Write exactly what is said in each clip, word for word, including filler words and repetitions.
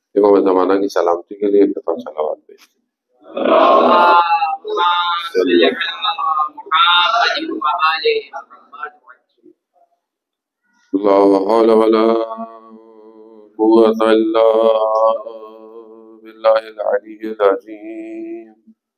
امام زمانہ کی سلامتی کے لیے ایک دفعہ صلوات پیش کریں۔ لا حول ولا قوة إلا بالله العلي العظيم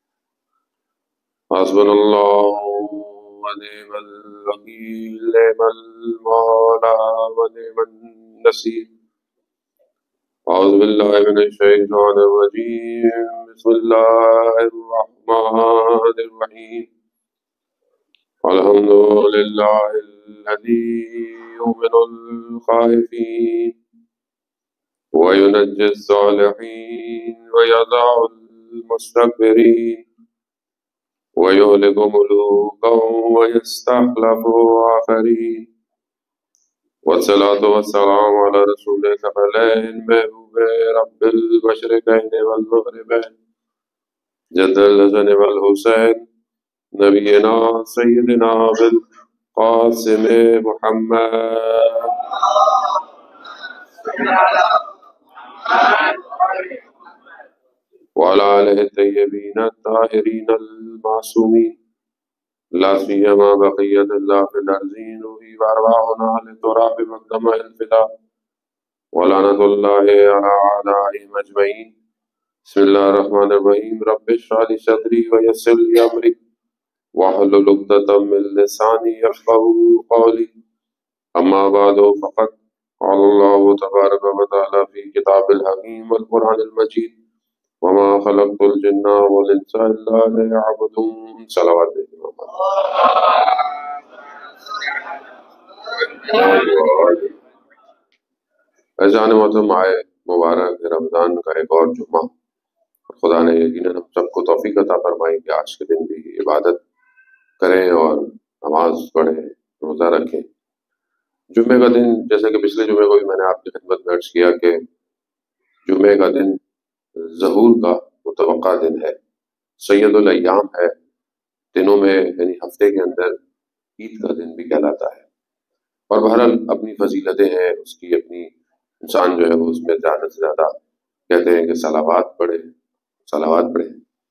حسبنا الله ونعم الوكيل نعم المولى ونعم النصير أعوذ بالله من الشيطان الرجيم بسم الله الرحمن الرحيم الحمد لله الذي يؤمن الخائفين وينجي الصالحين ويضع المستكبرين ويهلك ملوكا ويستخلف آخرين والصلاة والسلام على رسول الثقلين محبوب رب المشرقين والمغربين جد الحسن والحسين نبينا سيدنا بالقاسم محمد وعلى آله الطيبين الطاهرين المعصومين لا سيما بقية الله في الأرضين وفي أرواحنا لتراب مقدم الفداء ولعنة الله على أعدائهم أجمعين بسم الله الرحمن الرحيم رب اشرح لي صدري ويسر لي أمري واحلل عقدة من لساني يفقهوا قولي أما بعد فقد قال الله تبارك وتعالى في كتاب الحكيم والقرآن المجيد وما خلقت الجن والإنس إلا ليعبدون صلوات ایزان محترم آئے مبارک رمضان کا ایک اور جمعہ، خدا نے یقیناً ہم سب کو توفیق عطا فرمائی کہ آج کے دن بھی عبادت کریں اور نماز پڑھیں، روزہ رکھیں۔ جمعے کا دن جیسے کہ پچھلے جمعے کو بھی میں نے آپ کی خدمت میں عرض کیا کہ جمعے کا دن ظہور کا متوقع دن ہے، سید الایام ہے، دنوں میں یعنی ہفتے کے اندر عید کا دن بھی کہلاتا ہے، اور بہرحال اپنی فضیلتیں ہیں، اس کی اپنی انسان جو ہے وہ اس میں زیادہ سے زیادہ کہتے ہیں کہ صلوات پڑھے صلوات پڑھے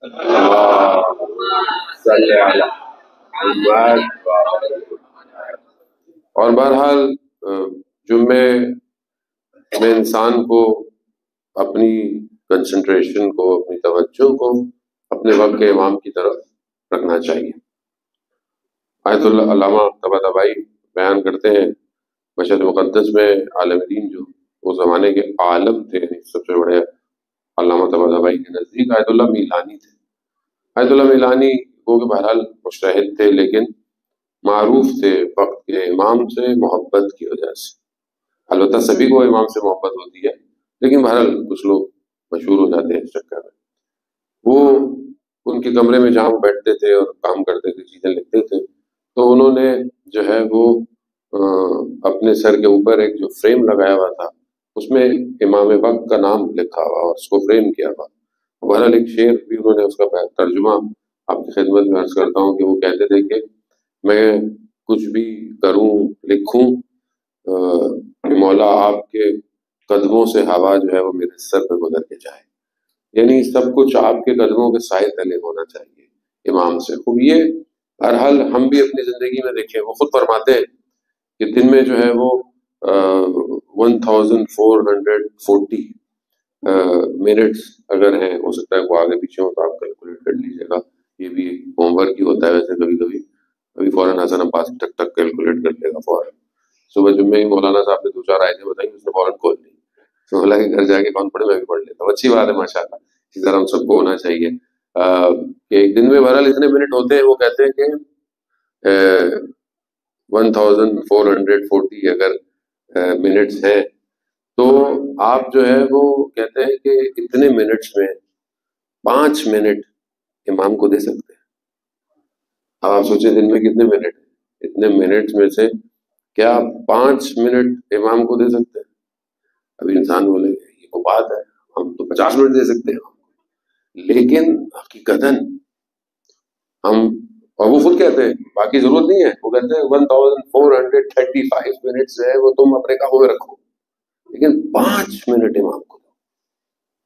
اور بہرحال جمعے میں انسان کو اپنی کنسنٹریشن کو، اپنی توجہ کو اپنے وقت کے امام کی طرف رکھنا چاہیے۔ آیت اللہ علامہ طباطبائی بیان کرتے ہیں مشہد مقدس میں عالم دین جو اس زمانے کے عالم تھے، سب سے بڑے علامہ طباطبائی کے نزدیک آیت اللہ میلانی تھے۔ آیت اللہ میلانی وہ کہ بہرحال مجتہد تھے، لیکن معروف تھے وقت کے امام سے محبت کی وجہ سے۔ البتہ سبھی کو امام سے محبت ہوتی ہے، لیکن بہرحال کچھ لوگ مشہور ہو جاتے ہیں اس چکر میں۔ وہ ان کے کمرے میں جہاں وہ بیٹھتے تھے اور کام کرتے تھے، چیزیں لکھتے تھے، تو انہوں نے جو ہے وہ اپنے سر کے اوپر ایک جو فریم لگایا ہوا تھا اس میں امام وقت کا نام لکھا ہوا اور اس کو فریم کیا ہوا۔ بہرحال ایک شعر بھی انہوں نے اس کا ترجمہ آپ کی خدمت میں عرض کرتا ہوں کہ وہ کہتے تھے کہ میں کچھ بھی کروں لکھوں مولا آپ کے قدموں سے ہوا جو ہے وہ میرے سر پہ گزر کے جائے، یعنی سب کچھ آپ کے قدموں کے سائے تلے ہونا چاہیے امام سے۔ خوب یہ بہرحال ہم بھی اپنی زندگی میں دیکھیں، وہ خود فرماتے ہیں کہ دن میں جو ہے وہ one thousand four hundred forty minutes اگر ہیں، ہو سکتا ہے وہ آگے پیچھے ہو تو آپ کیلکولیٹ کر لیجیے گا، یہ بھی ہوم ورک ہی ہوتا ہے ویسے کبھی کبھی ابھی فوراً حسن عباس ٹک ٹک کیلکولیٹ کر لے گا فوراً۔ صبح جمعے ہی مولانا صاحب نے دو چار آیتیں بتائیں، اس نے فوراً کھول لی، تو بولا کہ گھر جا کے کون پڑھے میں بھی پڑھ لیتا ہوں۔ اچھی بات ہے ماشاء اللہ، اسی طرح ہم سب کو ہونا چاہیے کہ ایک دن میں بہرحال اتنے منٹ ہوتے ہیں، وہ کہتے ہیں کہ one thousand four hundred forty اگر منٹس ہیں تو آپ جو ہے وہ کہتے ہیں کہ اتنے منٹس میں پانچ منٹ امام کو دے سکتے ہیں۔ اب آپ سوچیں دن میں کتنے منٹ ہیں، اتنے منٹ میں سے کیا پانچ منٹ امام کو دے سکتے ہیں؟ ابھی انسان بولے یہ کو بات ہے، ہم تو پچاس منٹ دے سکتے ہیں، لیکن حقیقتاً ہم، اور وہ خود کہتے ہیں باقی ضرورت نہیں ہے، وہ کہتے ہیں one thousand four hundred thirty five minute جو ہے وہ تم اپنے کاموں میں رکھو، لیکن پانچ منٹ امام کو دو۔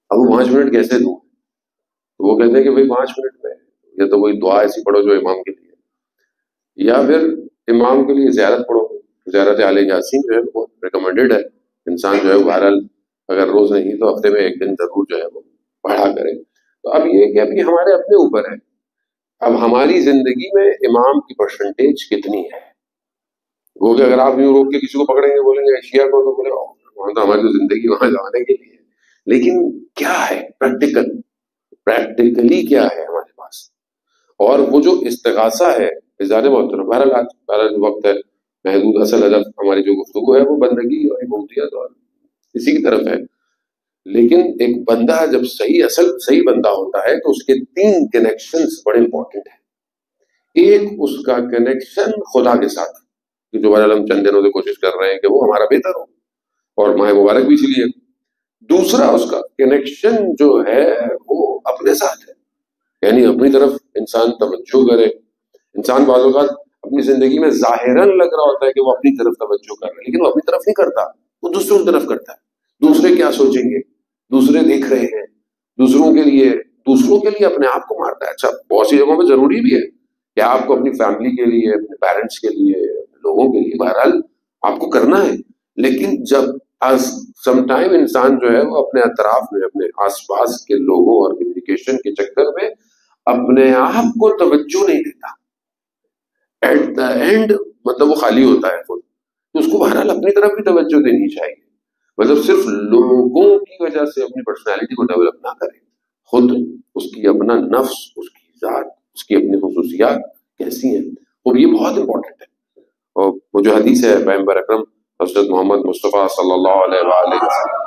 اب وہ پانچ منٹ کیسے دوں؟ تو وہ کہتے ہیں کہ بھائی پانچ منٹ میں یہ تو وہی دعا ایسی پڑھو جو امام کے لیے، یا پھر امام کے لیے زیارت پڑھو. زیارت آل یاسین جو ہے وہ ریکمنڈیڈ ہے، انسان جو ہے بہرحال اگر روز نہیں تو ہفتے میں ایک دن ضرور جو ہے وہ پڑھا کرے. تو اب یہ کہ ابھی ہمارے اپنے اوپر ہے، اب ہماری زندگی میں امام کی پرسنٹیج کتنی ہے. وہ کہ اگر آپ یوں روک کے کسی کو پکڑیں گے بولیں گے شیعہ کو، تو بولے وہاں تو ہماری تو زندگی وہاں جانے کے لیے. لیکن کیا ہے پریکٹیکل، پریکٹیکلی کیا ہے ہمارے پاس؟ اور وہ جو استغاثہ ہے زیادہ محترم، بہرحال آج بہرحال وقت ہے محدود، اصل ہدف ہماری جو گفتگو ہے وہ بندگی اور عبودیت اور اسی کی طرف ہے. لیکن ایک بندہ جب صحیح اصل صحیح بندہ ہوتا ہے تو اس کے تین کنیکشنز بڑے امپورٹنٹ ہیں. ایک اس کا کنیکشن خدا کے ساتھ، کہ جو بہرحال ہم چند دنوں سے کوشش کر رہے ہیں کہ وہ ہمارا بہتر ہو، اور ماہ مبارک بھی اسی لیے. دوسرا اس کا کنیکشن جو ہے وہ اپنے ساتھ ہے، یعنی اپنی طرف انسان توجہ کرے. انسان بعض اوقات اپنی زندگی میں ظاہراً لگ رہا ہوتا ہے کہ وہ اپنی طرف توجہ کر رہا ہے، لیکن وہ اپنی طرف نہیں کرتا، وہ دوسروں کی طرف کرتا ہے. دوسرے کیا سوچیں گے، دوسرے دیکھ رہے ہیں، دوسروں کے لیے دوسروں کے لیے اپنے آپ کو مارتا ہے. اچھا بہت سی جگہوں میں ضروری بھی ہے کہ آپ کو اپنی فیملی کے لیے، اپنے پیرنٹس کے لیے، لوگوں کے لیے بہرحال آپ کو کرنا ہے. لیکن جب سم ٹائم انسان جو ہے وہ اپنے اطراف میں، اپنے آس پاس کے لوگوں اور کمیونیکیشن کے چکر میں اپنے آپ کو توجہ نہیں دیتا، ایٹ دا اینڈ مطلب وہ خالی ہوتا ہے خود. تو اس کو بہرحال اپنی طرف بھی توجہ دینی چاہیے. مطلب صرف لوگوں کی وجہ سے اپنی پرسنالٹی کو ڈیولپ نہ کرے، خود اس کی اپنا نفس، اس کی ذات، اس کی اپنی خصوصیات کیسی ہیں، اور یہ بہت امپورٹنٹ ہے. اور وہ جو حدیث ہے پیغمبر اکرم حضرت محمد مصطفیٰ صلی اللہ علیہ وآلہ وسلم،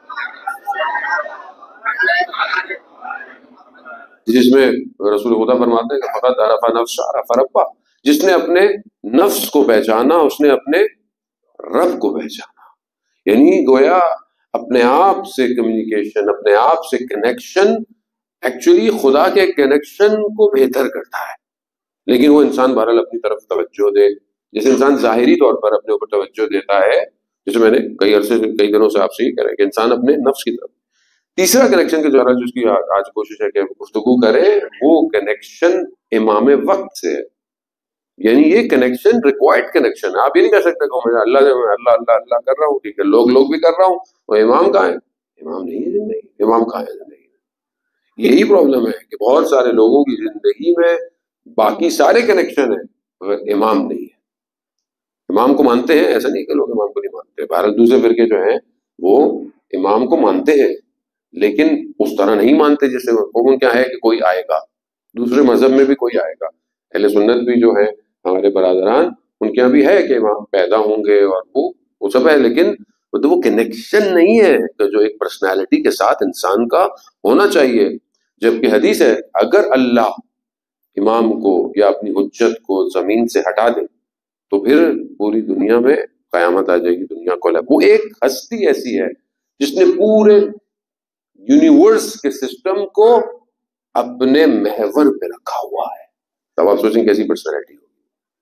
جس میں رسول خدا فرماتے ہیں کہ فقط عرف نفس عرف ربہ، جس نے اپنے نفس کو پہچانا اس نے اپنے رب کو پہچانا. یعنی گویا اپنے آپ سے کمیونیکیشن، اپنے آپ سے کنیکشن ایکچولی خدا کے کنیکشن کو بہتر کرتا ہے. لیکن وہ انسان بہرحال اپنی طرف توجہ دے. جیسے انسان ظاہری طور پر اپنے اوپر توجہ دیتا ہے، جیسے میں نے کئی عرصے سے کئی دنوں سے آپ سے یہ کہہ رہا ہے کہ انسان اپنے نفس کی طرف. تیسرا کنیکشن کے جو جس کی آج کوشش ہے کہ گفتگو کرے، وہ کنیکشن امام وقت سے ہے. یعنی یہ کنیکشن ریکوائرڈ کنیکشن ہے. آپ یہ نہیں کہہ سکتے کہ میں اللہ اللہ اللہ اللہ کر رہا ہوں، ٹھیک ہے، لوگ لوگ بھی کر رہا ہوں، وہ امام کہاں ہے؟ امام نہیں ہے زندگی. امام کہاں ہے زندگی میں؟ یہی پرابلم ہے کہ بہت سارے لوگوں کی زندگی میں باقی سارے کنیکشن ہیں مگر امام نہیں ہے. امام کو مانتے ہیں، ایسا نہیں کہ لوگ امام کو نہیں مانتے. بہرحال دوسرے فرقے جو ہیں وہ امام کو مانتے ہیں لیکن اس طرح نہیں مانتے جیسے حکم کیا ہے کہ کوئی آئے گا. دوسرے مذہب میں بھی کوئی آئے گا. اہل سنت بھی جو ہے ہمارے برادران، ان کے یہاں بھی ہے کہ امام پیدا ہوں گے اور وہ وہ سب ہے، لیکن تو وہ کنیکشن نہیں ہے کہ جو ایک پرسنالٹی کے ساتھ انسان کا ہونا چاہیے. جبکہ حدیث ہے اگر اللہ امام کو یا اپنی حجت کو زمین سے ہٹا دے تو پھر پوری دنیا میں قیامت آ جائے گی، دنیا کو. وہ ایک ہستی ایسی ہے جس نے پورے یونیورس کے سسٹم کو اپنے محور پہ رکھا ہوا ہے. تب آپ سوچیں کیسی پرسنالٹی ہوگی،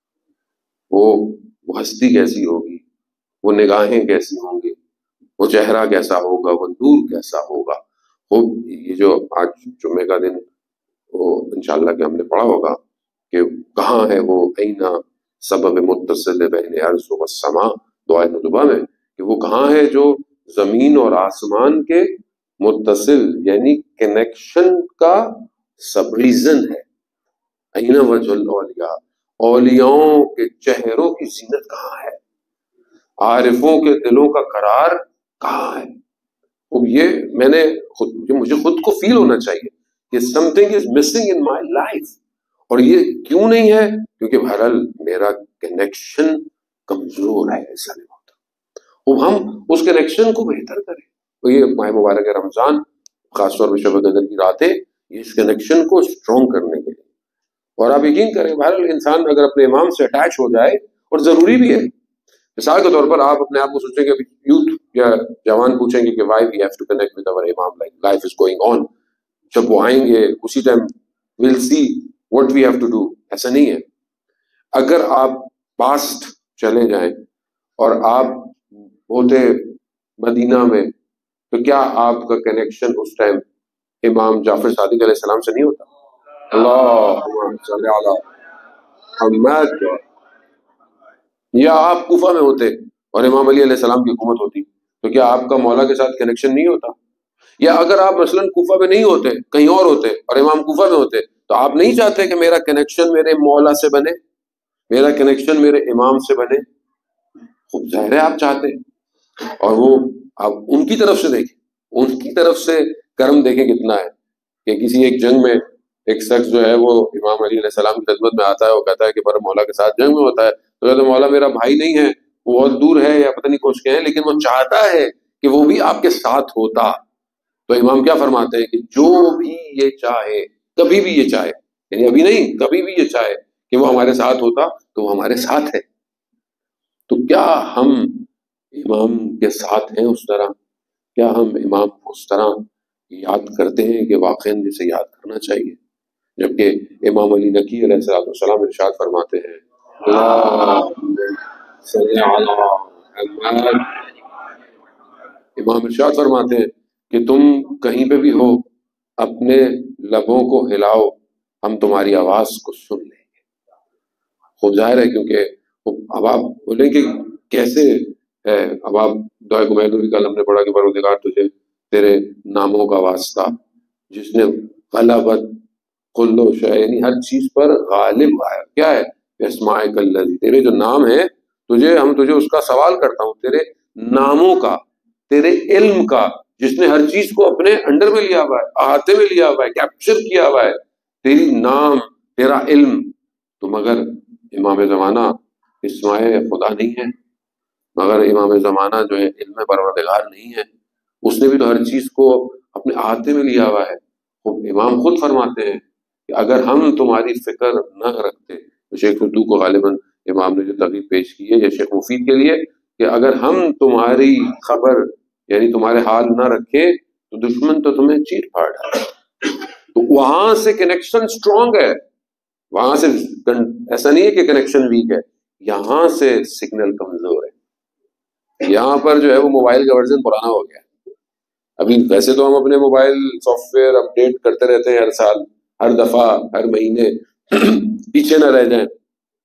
وہ وہ ہستی کیسی ہوگی، وہ نگاہیں کیسی ہوں گی، وہ چہرہ کیسا ہوگا، وہ نور کیسا ہوگا. وہ یہ جو آج جمعے کا دن وہ انشاءاللہ کہ ہم نے پڑھا ہوگا کہ کہاں ہے وہ اینا سبب متصل بین ارض و السماء، دعائے ندبہ میں، کہ وہ کہاں ہے جو زمین اور آسمان کے متصل یعنی کنیکشن کا سب ریزن ہے. اینا وجہ الاولیاء، اولیاؤں کے چہروں کی زینت کہاں ہے، عارفوں کے دلوں کا قرار کہاں ہے. اب یہ میں نے خود مجھے خود کو فیل ہونا چاہیے کہ something is missing in my life. اور یہ کیوں نہیں ہے؟ کیونکہ بہرحال میرا کنیکشن کمزور ہے. ایسا نہیں ہوتا. اب ہم اس کنیکشن کو بہتر کریں. تو یہ ماہ مبارک رمضان خاص طور پہ شب قدر کی راتیں یہ اس کنیکشن کو اسٹرانگ کرنے کے لیے. اور آپ یقین کریں بہرحال انسان اگر اپنے امام سے اٹیچ ہو جائے، اور ضروری بھی ہے. مثال کے طور پر آپ اپنے آپ کو سوچیں کہ یوتھ یا جوان پوچھیں گے کہ why we have to connect with our امام، like life is going on. جب وہ آئیں گے اسی time we'll see what we have to do. ایسا نہیں ہے. اگر آپ پاسٹ چلے جائیں اور آپ ہوتے مدینہ میں تو کیا آپ کا کنیکشن اس ٹائم امام جعفر صادق علیہ السلام سے نہیں ہوتا؟ اللہم صلی علی محمد. یا آپ کوفہ میں ہوتے اور امام علی علیہ السلام کی حکومت ہوتی تو کیا آپ کا مولا کے ساتھ کنیکشن نہیں ہوتا؟ یا اگر آپ مثلا کوفہ میں نہیں ہوتے، کہیں اور ہوتے اور امام کوفہ میں ہوتے تو آپ نہیں چاہتے کہ میرا کنیکشن میرے مولا سے بنے، میرا کنیکشن میرے امام سے بنے؟ خوب ظاہر ہے آپ چاہتے ہیں. اور وہ آپ ان کی طرف سے دیکھیں، ان کی طرف سے کرم دیکھیں کتنا ہے کہ کسی ایک جنگ میں ایک شخص جو ہے وہ امام علی علیہ السلام کی خدمت میں آتا ہے، وہ کہتا ہے کہ پر مولا کے ساتھ جنگ میں ہوتا ہے تو کہتا ہے مولا میرا بھائی نہیں ہے، وہ بہت دور ہے یا پتہ نہیں کچھ کے ہے، لیکن وہ چاہتا ہے کہ وہ بھی آپ کے ساتھ ہوتا. تو امام کیا فرماتے ہیں کہ جو بھی یہ چاہے، کبھی بھی یہ چاہے، یعنی ابھی نہیں، کبھی بھی یہ چاہے کہ وہ ہمارے ساتھ ہوتا تو وہ ہمارے ساتھ ہے. تو کیا ہم امام کے ساتھ ہیں اس طرح؟ کیا ہم امام کو اس طرح یاد کرتے ہیں کہ واقعاً جسے یاد کرنا چاہیے؟ جبکہ امام علی نقی علیہ الصلوۃ والسلام ارشاد فرماتے ہیں اللہم صلی علی محمد. امام ارشاد فرماتے ہیں کہ تم کہیں پہ بھی ہو اپنے لبوں کو ہلاؤ، ہم تمہاری آواز کو سن لیں گے. خوب ظاہر ہے کیونکہ اب آپ بولیں کہ کیسے ہے، اب آپ دعائے کمیل بھی کل ہم نے پڑھا کہ پروردگار تجھے تیرے ناموں کا واسطہ جس نے غلبت کلو شے، یعنی ہر چیز پر غالب آیا، کیا ہے اسمائک الذی، تیرے جو نام ہے تجھے ہم تجھے اس کا سوال کرتا ہوں، تیرے ناموں کا، تیرے علم کا، جس نے ہر چیز کو اپنے انڈر میں لیا ہوا ہے، احاطے میں لیا ہوا ہے، کیپچر کیا ہوا ہے، تیری نام، تیرا علم. تو مگر امام زمانہ اسماء خدا نہیں ہے، مگر امام زمانہ جو ہے علم پروردگار نہیں ہے، اس نے بھی تو ہر چیز کو اپنے احاطے میں لیا ہوا ہے. امام خود فرماتے ہیں کہ اگر ہم تمہاری فکر نہ رکھتے، تو شیخ اردو کو غالباً امام نے جو تقریب پیش کی ہے یا شیخ مفید کے لیے کہ اگر ہم تمہاری خبر یعنی تمہارے حال نہ رکھے تو دشمن تو تمہیں چیر پھاڑ ڈالے. تو وہاں سے کنیکشن سٹرونگ ہے، وہاں سے ایسا نہیں ہے کہ کنیکشن ویک ہے، یہاں سے سگنل کمزور ہے. یہاں پر جو ہے وہ موبائل کا ورژن پرانا ہو گیا ہے. ابھی ویسے تو ہم اپنے موبائل سافٹ ویئر اپڈیٹ کرتے رہتے ہیں ہر سال، ہر دفعہ، ہر مہینے، پیچھے نہ رہ جائیں،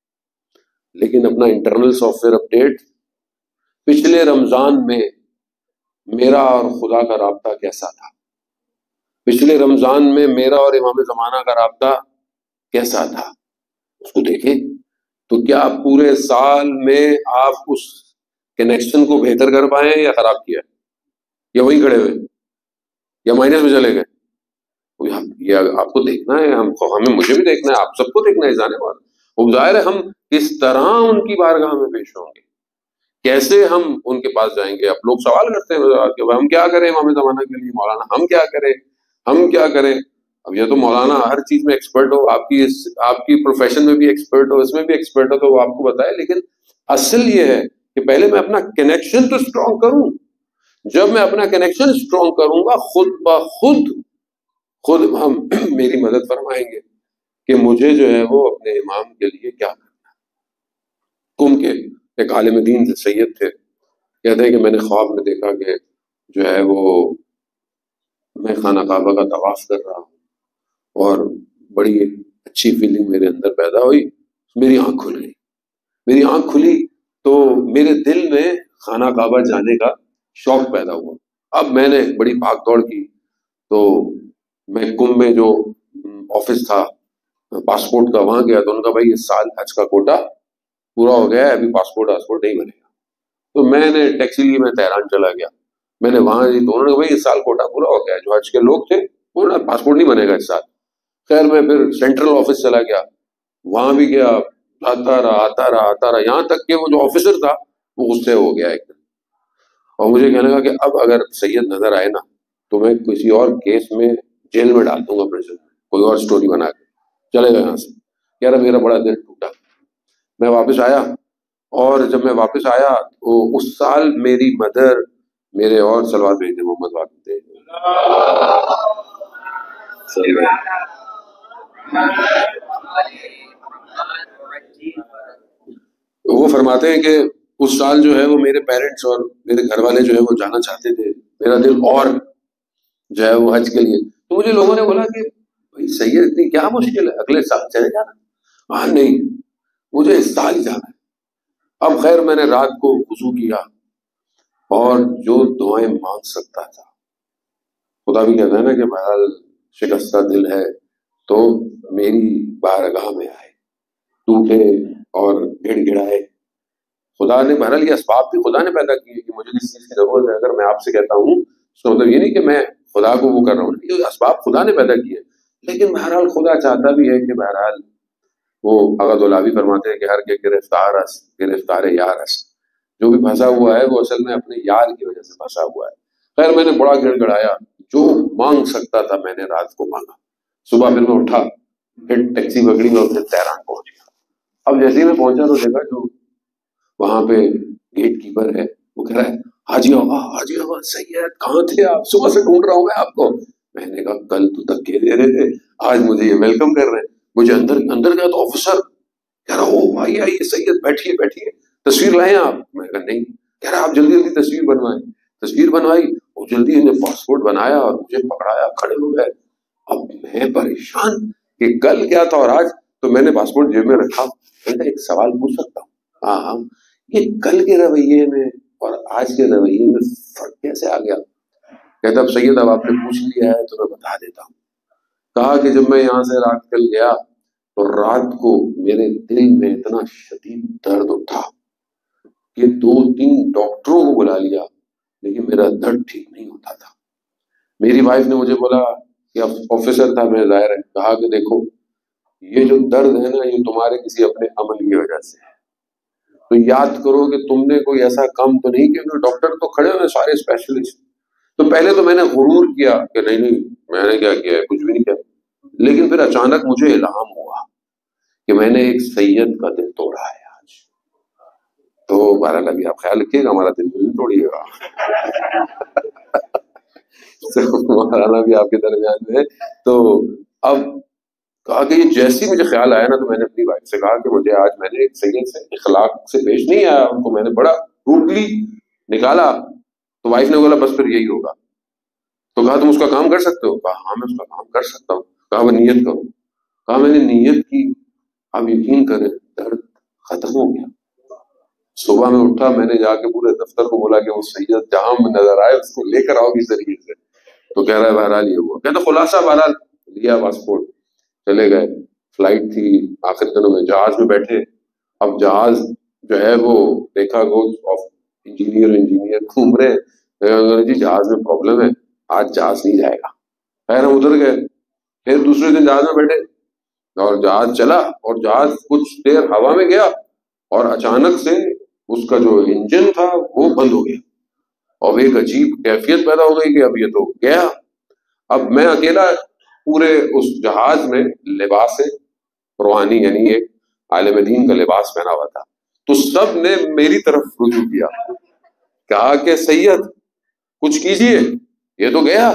لیکن اپنا انٹرنل سافٹ ویئر اپڈیٹ پچھلے رمضان میں میرا اور خدا کا رابطہ کیسا تھا، پچھلے رمضان میں میرا اور امام زمانہ کا رابطہ کیسا تھا، اس کو دیکھیں. تو کیا پورے سال میں آپ اس کنیکشن کو بہتر کر پائے یا خراب کیا، یا وہیں کھڑے ہوئے، یا مائنس میں چلے گئے؟ یہ آپ کو دیکھنا ہے، ہم ہمیں مجھے بھی دیکھنا ہے، آپ سب کو دیکھنا ہے. جانے والا وہ ظاہر ہے ہم کس طرح ان کی بارگاہ میں پیش ہوں گے، کیسے ہم ان کے پاس جائیں گے. اب لوگ سوال کرتے ہیں کہ ہم کیا کریں امام زمانہ کے لیے، مولانا ہم کیا کریں، ہم کیا کریں. اب یہ تو مولانا ہر چیز میں ایکسپرٹ ہو، آپ کی آپ کی پروفیشن میں بھی ایکسپرٹ ہو، اس میں بھی ایکسپرٹ ہو، تو وہ آپ کو بتائے. لیکن اصل یہ ہے کہ پہلے میں اپنا کنیکشن تو اسٹرانگ کروں. جب میں اپنا کنیکشن اسٹرانگ کروں گا، خود بخود خود ہم میری مدد فرمائیں گے کہ مجھے جو ہے وہ اپنے امام کے لیے کیا کرنا ہے. کم کے ایک عالم دین سے سید تھے، کہتے ہیں کہ میں نے خواب میں دیکھا کہ جو ہے وہ میں خانہ کعبہ کا طواف کر رہا ہوں اور بڑی اچھی فیلنگ میرے اندر پیدا ہوئی، میری آنکھ کھل گئی. میری آنکھ کھلی تو میرے دل میں خانہ کعبہ جانے کا شوق پیدا ہوا. اب میں نے بڑی بھاگ دوڑ کی، تو میں کم میں جو آفس تھا پاسپورٹ کا وہاں گیا، تو ان کا بھائی اس سال حج کا کوٹا پورا ہو گیا ہے، ابھی پاسپورٹ پاسپورٹ نہیں بنے گا. تو میں نے ٹیکسی لی، میں تہران چلا گیا. میں نے وہاں جی تو انہوں نے بھائی اس سال کوٹا پورا ہو گیا ہے، جو حج کے لوگ تھے وہ پاسپورٹ نہیں بنے گا اس سال. خیر میں پھر سینٹرل آفس چلا گیا، وہاں بھی گیا، آتا رہا آتا رہا آتا رہا یہاں تک کہ وہ جو آفیسر تھا وہ غصے ہو گیا ایک دن، اور مجھے کہنے لگا کہ اب اگر سید نظر آئے نا تو میں کسی اور کیس میں جیل میں ڈال دوں گا، پریزن میں کوئی اور سٹوری بنا کے چلے گا یہاں سے. کہہ رہا میرا بڑا دل ٹوٹا. میں واپس آیا، اور جب میں واپس آیا تو اس سال میری مدر میرے اور صلوات بھیجتے محمد واقع تھے. وہ فرماتے ہیں کہ اس سال جو ہے وہ میرے پیرنٹس اور میرے گھر والے جو ہے وہ جانا چاہتے تھے میرا دل اور جو ہے وہ حج کے لیے. تو مجھے لوگوں نے بولا کہ بھائی سید اتنی کیا مشکل ہے, اگلے سال چلے جانا. ہاں نہیں, مجھے اس سال ہی جانا ہے. اب خیر میں نے رات کو وضو کیا اور جو دعائیں مانگ سکتا تھا, خدا بھی کہتا ہے نا کہ بہرحال شکستہ دل ہے تو میری بارگاہ میں آئے, ٹوٹے اور گڑ گڑائے. خدا نے بہرحال یہ اسباب بھی خدا نے پیدا کیے کہ مجھے کسی چیز کی ضرورت ہے. اگر میں آپ سے کہتا ہوں تو مطلب یہ نہیں کہ میں خدا کو وہ کر رہا ہوں, یہ اسباب خدا نے پیدا کیے. لیکن بہرحال خدا چاہتا بھی ہے کہ بہرحال وہ اغد الاوی فرماتے ہیں کہ ہر کے گرفتار اس گرفتار یار اس, جو بھی پھنسا ہوا ہے وہ اصل میں اپنے یار کی وجہ سے پھنسا ہوا ہے. خیر میں نے بڑا گڑ گڑایا, جو مانگ سکتا تھا میں نے رات کو مانگا. صبح پھر میں اٹھا, پھر ٹیکسی پکڑی اور پھر تہران پہنچ گیا. اب جیسے ہی میں پہنچا تو دیکھا جو وہاں پہ گیٹ کیپر ہے وہ کہہ رہا ہے حاجی آبا حاجی آبا سید کہاں تھے آپ, صبح سے ڈھونڈ رہا ہوں میں آپ کو. میں نے کہا کل تو دھکے دے رہے تھے, آج مجھے یہ ویلکم کر رہے ہیں. مجھے اندر اندر گیا تو آفیسر کہہ رہا او بھائی آئیے سید بیٹھیے بیٹھیے, تصویر لائیں آپ. میں کہا نہیں. کہہ رہا آپ جلدی جلدی تصویر بنوائیں. تصویر بنوائی, وہ جلدی انہیں پاسپورٹ بنایا اور مجھے پکڑایا, کھڑے ہو گئے. اب میں پریشان کہ کل کیا تھا اور آج. تو میں نے پاسپورٹ جیب میں رکھا, کہتا ایک سوال پوچھ سکتا ہوں؟ ہاں ہاں. یہ کل کے رویے میں اور آج کے رویے میں فرق کیسے آ گیا؟ کہتا اب سید اب آپ نے پوچھ لیا ہے تو میں بتا دیتا ہوں. کہا کہ جب میں یہاں سے رات کل گیا تو رات کو میرے دل میں اتنا شدید درد اٹھا کہ دو تین ڈاکٹروں کو بلا لیا لیکن میرا درد ٹھیک نہیں ہوتا تھا. میری وائف نے مجھے بولا کہ آفیسر تھا میں ظاہر ہے, کہا کہ دیکھو یہ جو درد ہے نا یہ تمہارے کسی اپنے عمل کی وجہ سے ہے, تو یاد کرو کہ تم نے کوئی ایسا کام تو نہیں کیا. ڈاکٹر تو کھڑے ہوئے سارے اسپیشلسٹ. تو پہلے تو میں نے غرور کیا کہ نہیں نہیں میں نے کیا کیا ہے, کچھ بھی نہیں کیا. لیکن پھر اچانک مجھے الہام ہوا کہ میں نے ایک سید کا دل توڑا ہے آج. تو بہرحال ابھی آپ خیال رکھیے گا ہمارا دل نہیں توڑیے گا. مولانا بھی آپ کے درمیان میں. تو اب کہا کہ یہ جیسی مجھے خیال آیا نا تو میں نے اپنی وائف سے کہا کہ مجھے آج میں نے ایک سید سے اخلاق سے پیش نہیں آیا, ان کو میں نے بڑا روڈلی نکالا. تو وائف نے بولا بس پھر یہی ہوگا. تو کہا تم اس کا کام کر سکتے ہو؟ کہا ہاں میں اس کا کام کر سکتا ہوں. کہا وہ نیت کرو. کہا میں نے نیت کی. آپ یقین کریں درد ختم ہو گیا. صبح میں اٹھا, میں نے جا کے پورے دفتر کو بولا کہ وہ سید جہاں نظر آئے اس کو لے کر آؤ کس طریقے سے. تو کہہ رہا ہے بہرحال یہ ہوا. کہتا خلاصہ بہرحال لیا پاسپورٹ, چلے گئے. فلائٹ تھی, آخر دنوں میں جہاز میں بیٹھے. اب جہاز جو ہے وہ دیکھا گو انجینئر انجینئر گھوم رہے جی جہاز میں پرابلم ہے آج جہاز نہیں جائے گا. خیر ہم ادھر گئے. پھر دوسرے دن جہاز میں بیٹھے اور جہاز چلا اور جہاز کچھ دیر ہوا میں گیا اور اچانک سے اس کا جو انجن تھا وہ بند ہو گیا اور ایک عجیب کیفیت پیدا ہو گئی کہ اب یہ تو گیا. اب میں اکیلا پورے اس جہاز میں لباس روحانی یعنی ایک عالم دین کا لباس پہنا ہوا تھا. تو سب نے میری طرف رجوع کیا, کہا کہ سید کچھ کیجئے یہ تو گیا.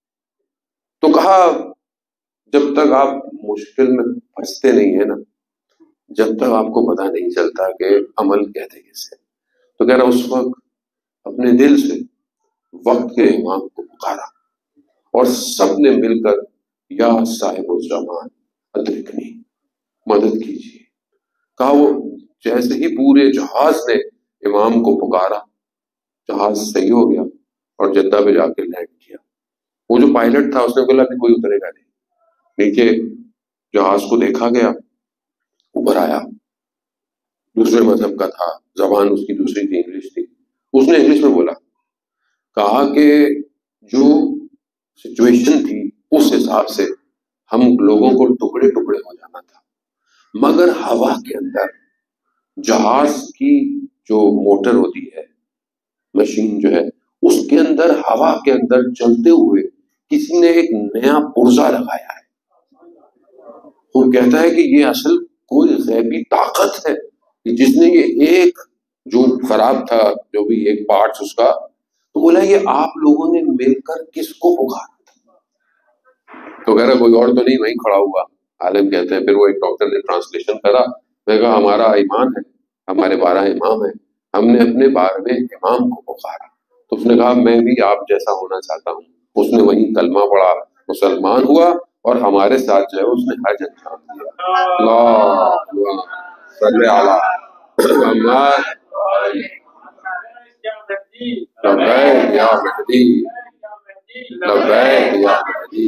تو کہا جب تک آپ مشکل میں پھنستے نہیں ہیں نا, جب تک آپ کو پتہ نہیں چلتا کہ عمل کہتے کیسے. تو کہہ رہا اس وقت اپنے دل سے وقت کے امام کو پکارا اور سب نے مل کر یا صاحب الزمان ادرکنی مدد کیجیے. کہا وہ جیسے ہی پورے جہاز نے امام کو پکارا جہاز صحیح ہو گیا اور جدہ پہ جا کے لینڈ کیا. وہ جو پائلٹ تھا اس نے بولا ابھی کوئی اترے گا نہیں. نیچے جہاز کو دیکھا گیا, اوپر آیا, دوسرے مذہب کا تھا, زبان اس کی دوسری تھی, انگلش تھی. اس نے انگلش میں بولا, کہا کہ جو سچویشن تھی اس حساب سے ہم لوگوں کو ٹکڑے ٹکڑے ہو جانا تھا, مگر ہوا کے اندر جہاز کی جو موٹر ہوتی ہے مشین جو ہے اس کے اندر ہوا کے اندر چلتے ہوئے کسی نے ایک نیا پرزا لگایا ہے. وہ کہتا ہے کہ یہ اصل کوئی غیبی طاقت ہے جس نے یہ ایک جو خراب تھا جو بھی ایک پارٹس اس کا, تو بولا یہ آپ لوگوں نے مل کر کس کو پکارا تھا؟ تو کہہ رہا کوئی اور تو نہیں, وہیں کھڑا ہوا. عالم کہتے ہیں پھر وہ ایک ڈاکٹر نے ٹرانسلیشن کرا. میں کہا ہمارا ایمان ہے, ہمارے بارہ امام ہیں, ہم نے اپنے بارہویں امام کو پکارا. اس نے کہا میں بھی آپ جیسا ہونا چاہتا ہوں. اس نے وہیں کلمہ پڑھا, مسلمان ہوا, اور ہمارے ساتھ جو ہے اس نے حج انجام دیا. اللہ صلی علی محمد. لبیک یا مہدی, لبیک یا مہدی.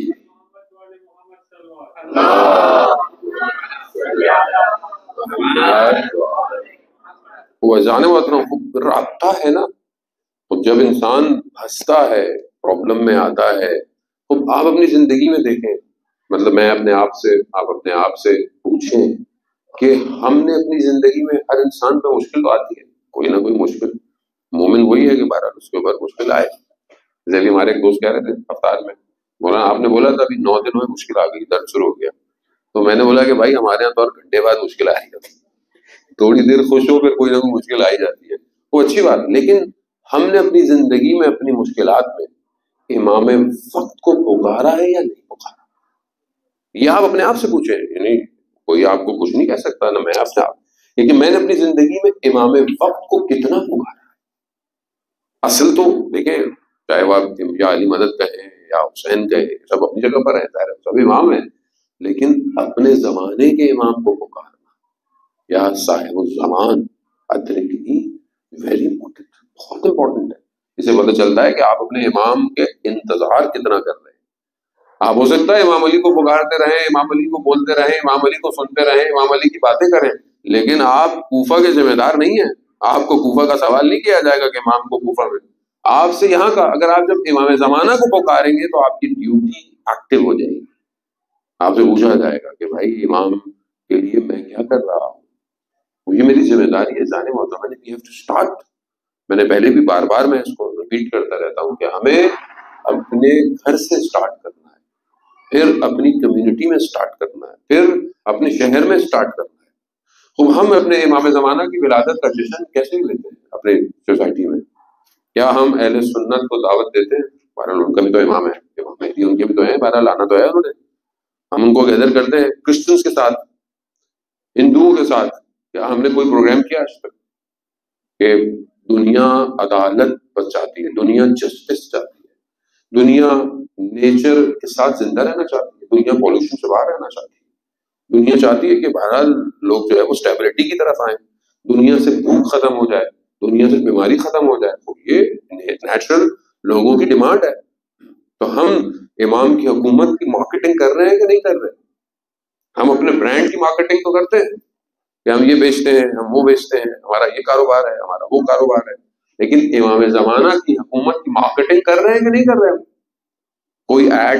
وہ جانے محترم رابطہ ہے نا. جب انسان ہنستا ہے, پرابلم میں آتا ہے, تو آپ اپنی زندگی میں دیکھیں, مطلب میں اپنے آپ سے, آپ اپنے آپ سے پوچھیں کہ ہم نے اپنی زندگی میں, ہر انسان پہ مشکل تو آتی ہے, کوئی نہ کوئی مشکل. مومن وہی ہے کہ بہرحال اس کے اوپر مشکل آئے. جیسے ہمارے ایک دوست کہہ رہے تھے افطار میں, بولا آپ نے بولا تھا ابھی نو دن میں مشکل آ گئی, درد شروع ہو گیا. تو میں نے بولا کہ بھائی ہمارے یہاں تو اور گھنٹے بعد مشکل آئے گا, تھوڑی دیر خوش ہو پھر کوئی نہ کوئی مشکل آ ہی جاتی ہے, وہ اچھی بات. لیکن ہم نے اپنی زندگی میں اپنی مشکلات میں امام وقت کو پکارا ہے یا نہیں پکارا, یہ آپ اپنے آپ سے پوچھیں. یعنی کوئی آپ کو کچھ نہیں کہہ سکتا, نہ میں آپ سے آپ, لیکن میں نے اپنی زندگی میں امام وقت کو کتنا پکارا. اصل تو دیکھیں, چاہے وہ آپ یا علی مدد کہیں یا حسین کہیں, سب اپنی جگہ پر رہتا ہے, سب امام ہیں, لیکن اپنے زمانے کے امام کو پکارنا یا صاحب الزمان ادرکنی, ویری امپورٹنٹ, بہت امپورٹنٹ ہے. اسے پتہ چلتا ہے کہ آپ اپنے امام کے انتظار کتنا کر رہے ہیں. آپ ہو سکتا ہے امام علی کو پکارتے رہیں, امام علی کو بولتے رہیں, امام علی کو سنتے رہیں, امام علی کی باتیں کریں, لیکن آپ کوفہ کے ذمہ دار نہیں ہیں. آپ کو کوفہ کا سوال نہیں کیا جائے گا کہ امام کو کوفہ میں, آپ سے یہاں کا. اگر آپ جب امام زمانہ کو پکاریں گے تو آپ کی ڈیوٹی ایکٹیو ہو جائے گی. آپ سے پوچھا جائے گا کہ بھائی امام کے لیے میں کیا کر رہا ہوں, یہ میری ذمہ داری ہے. جانے محترم وی ہیو ٹو اسٹارٹ. میں نے پہلے بھی بار بار میں اس کو ریپیٹ کرتا رہتا ہوں کہ ہمیں اپنے گھر سے اسٹارٹ کرنا ہے, پھر اپنی کمیونٹی میں اسٹارٹ کرنا ہے, پھر اپنے شہر میں اسٹارٹ کرنا ہے. تو ہم اپنے امام زمانہ کی ولادت کا جشن کیسے لیتے ہیں اپنے سوسائٹی میں؟ کیا ہم اہل سنت کو دعوت دیتے ہیں؟ بہرحال ان کا بھی تو امام ہے, امام مہدی ان کے بھی تو ہیں, بہرحال آنا تو ہے انہوں نے. ہم ان کو گیدر کرتے ہیں کرسچنس کے ساتھ, ہندوؤں کے ساتھ. کیا ہم نے کوئی پروگرام کیا آج تک کہ دنیا عدالت پر چاہتی ہے, دنیا جسٹس چاہتی ہے, دنیا نیچر کے ساتھ زندہ رہنا چاہتی ہے, دنیا پولوشن سے باہر رہنا چاہتی ہے, دنیا چاہتی ہے کہ بہرحال لوگ جو ہے وہ اسٹیبلٹی کی طرف آئیں, دنیا سے بھوک ختم ہو جائے, دنیا سے بیماری ختم ہو جائے. تو یہ نیچرل لوگوں کی ڈیمانڈ ہے. تو ہم امام کی حکومت کی مارکیٹنگ کر رہے ہیں کہ نہیں کر رہے؟ ہم اپنے برانڈ کی مارکیٹنگ تو کرتے ہیں کہ ہم یہ بیچتے ہیں, ہم وہ بیچتے ہیں, ہمارا یہ کاروبار ہے, ہمارا وہ کاروبار ہے, لیکن امام زمانہ کی حکومت کی مارکیٹنگ کر رہے ہیں کہ نہیں کر رہے ہیں؟ کوئی ایڈ,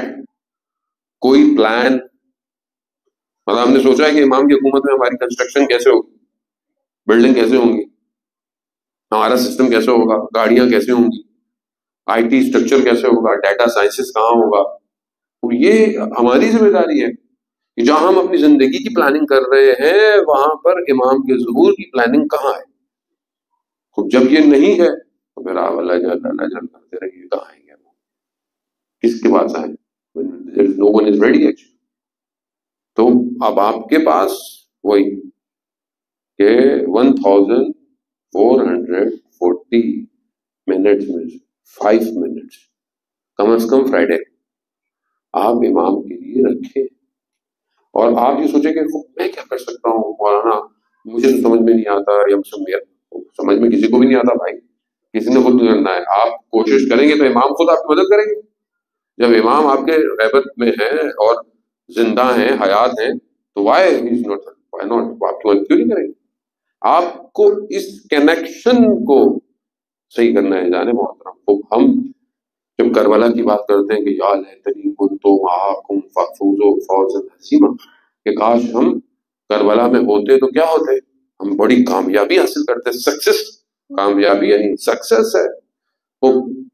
کوئی پلان. مطلب ہم نے سوچا ہے کہ امام کی حکومت میں ہماری کنسٹرکشن کیسے ہوگی, بلڈنگ کیسے ہوں گی, ہمارا سسٹم کیسے ہوگا, گاڑیاں کیسے ہوں گی, آئی ٹی اسٹرکچر کیسے ہوگا, ڈیٹا سائنسز کہاں ہوگا. تو یہ ہماری ذمہ داری ہے کہ جہاں ہم اپنی زندگی کی پلاننگ کر رہے ہیں وہاں پر امام کے ظہور کی پلاننگ کہاں ہے. تو جب یہ نہیں ہے تو پھر آپ اللہ جل اللہ جل کرتے رہیے, کہاں آئیں گے وہ, کس کے پاس آئیں؟ no one is ready actually. تو اب آپ کے پاس وہی کہ one thousand four hundred forty minutes میں فائیو منٹس کم از کم فرائیڈے آپ امام کے لیے رکھیں. اور آپ یہ سوچیں کہ میں کیا کر سکتا ہوں مولانا, مجھے تو سمجھ میں نہیں آتا, یا سمجھ میں کسی کو بھی نہیں آتا. بھائی کسی نے خود کرنا ہے. آپ کوشش کریں گے تو امام خود آپ کی مدد کریں گے. جب امام آپ کے غیبت میں ہیں اور زندہ ہیں, حیات ہیں, تو why is not why not آپ کی مدد کیوں نہیں کریں گے؟ آپ کو اس کنیکشن کو صحیح کرنا ہے. جانے محترم, تو ہم جب کربلا کی بات کرتے ہیں کہ یا لیتنی کنت معکم فافوز فوزا عظیما, کہ کاش ہم کربلا میں ہوتے تو کیا ہوتے, ہم بڑی کامیابی حاصل کرتے. سکسیس, کامیابی یعنی سکسیس ہے. تو